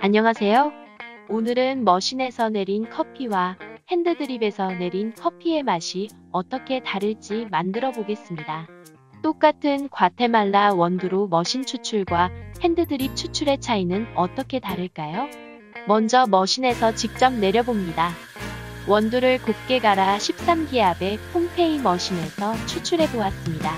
안녕하세요. 오늘은 머신에서 내린 커피와 핸드드립에서 내린 커피의 맛이 어떻게 다를지 만들어 보겠습니다. 똑같은 과테말라 원두로 머신 추출과 핸드드립 추출의 차이는 어떻게 다를까요? 먼저 머신에서 직접 내려봅니다. 원두를 곱게 갈아 13기압의 폼페이 머신에서 추출해 보았습니다.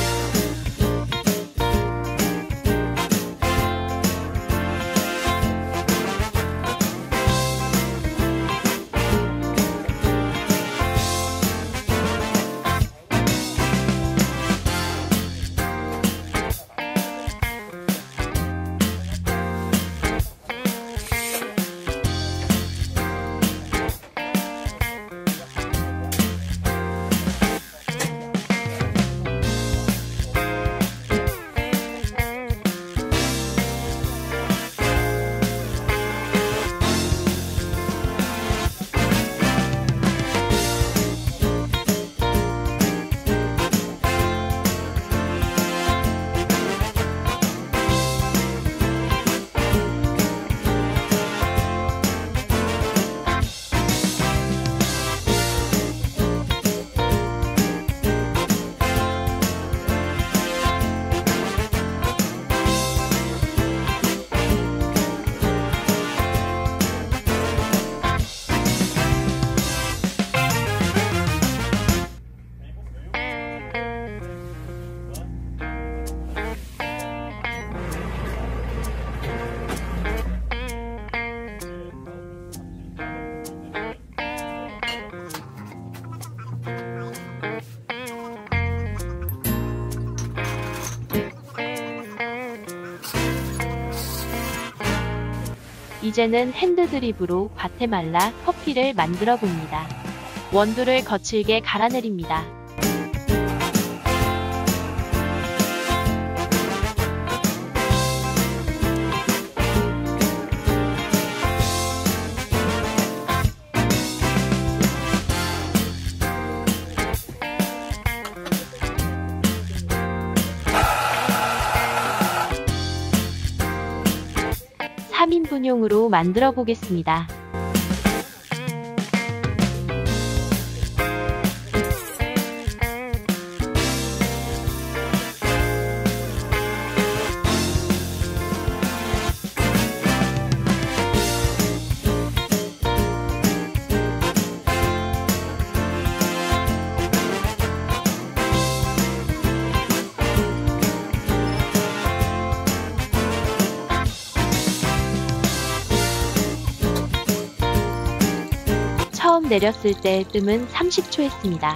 이제는 핸드드립으로 과테말라 커피를 만들어 봅니다. 원두를 거칠게 갈아내립니다. (3인분용으로) 만들어 보겠습니다. 처음 내렸을 때 뜸은 30초 했습니다.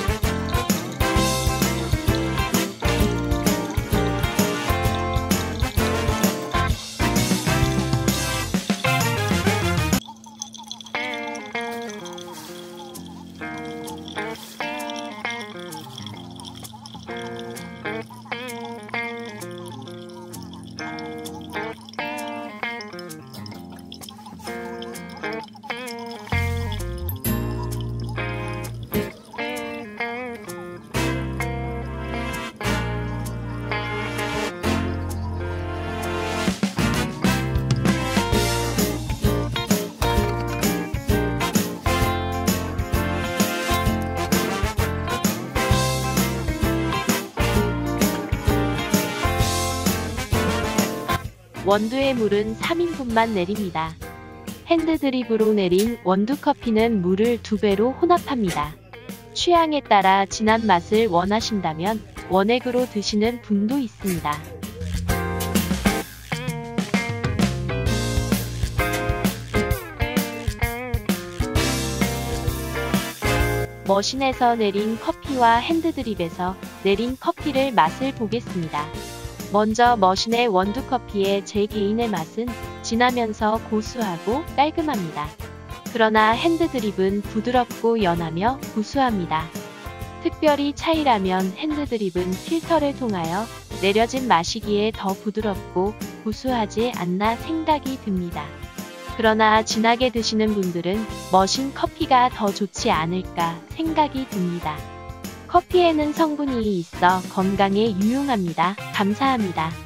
원두의 물은 3인분만 내립니다. 핸드드립으로 내린 원두커피는 물을 2배로 혼합합니다. 취향에 따라 진한 맛을 원하신다면 원액으로 드시는 분도 있습니다. 머신에서 내린 커피와 핸드드립에서 내린 커피를 맛을 보겠습니다. 먼저 머신의 원두커피의 제 개인의 맛은 진하면서 고수하고 깔끔합니다. 그러나 핸드드립은 부드럽고 연하며 구수합니다. 특별히 차이라면 핸드드립은 필터를 통하여 내려진 맛이기에 더 부드럽고 구수하지 않나 생각이 듭니다. 그러나 진하게 드시는 분들은 머신 커피가 더 좋지 않을까 생각이 듭니다. 커피에는 성분이 있어 건강에 유용합니다. 감사합니다.